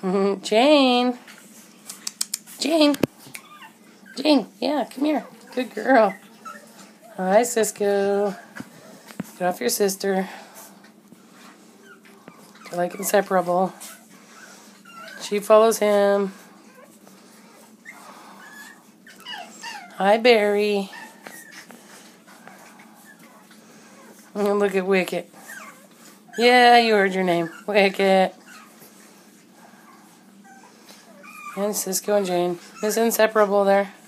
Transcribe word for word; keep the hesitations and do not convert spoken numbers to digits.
Jane. Jane. Jane, yeah, come here. Good girl. Hi, Cisco. Get off your sister. They're like inseparable. She follows him. Hi, Barry. And look at Wicket. Yeah, you heard your name. Wicket. And Cisco and Jane. Is inseparable there.